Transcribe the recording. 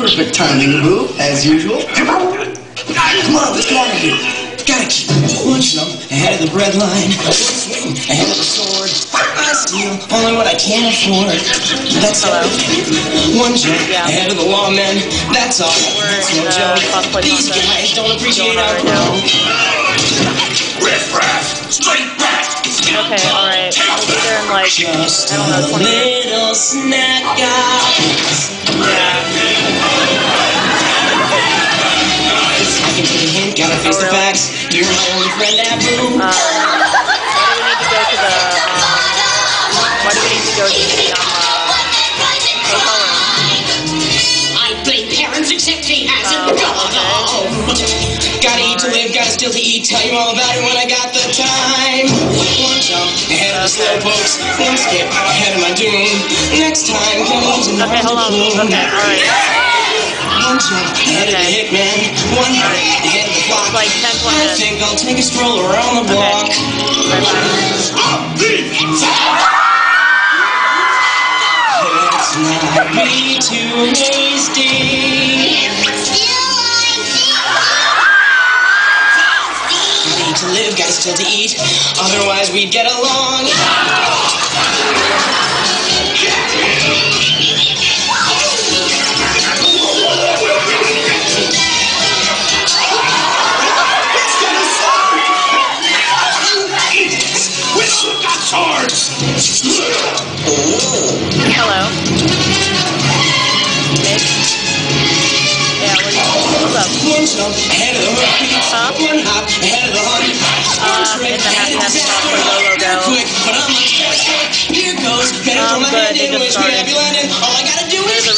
Perfect timing, boo, as usual. Come on, let's go out of here. Gotta keep one jump ahead of the bread line, one swing ahead of the sword. I steal only what I can afford. That's all. One jump ahead of the lawmen. That's all. That's no joke. These guys don't appreciate our grow. Riff raff, straight back. Okay, alright. We'll be there in like, Just I don't know, 20 minutes. little snack, guys. I can take a hint, gotta face the facts. You're my only friend, Abu. Why do we need to go to the hotel room? I blame parents, except he hasn't Gotta eat to live, gotta steal to eat. Tell you all about it when I got the time. One jump ahead of the slow pokes, one skip ahead of my doom. Next time comes another. Okay, hold on. Okay, alright. One jump ahead of the hitman, one ahead of the clock. Like 10, 20 I minutes. think I'll take a stroll around the block. Let's not be too hasty. Gotta eat to live, gotta still to eat. Otherwise we'd get along. Hello. Nick? Yeah, what's up? One jump ahead of the hook, one hop ahead of the hunt. In the Happy Happy Shop for logo. Quick, but I'm like, here goes. Better throw my hand in, wish me happy landing. All I gotta do is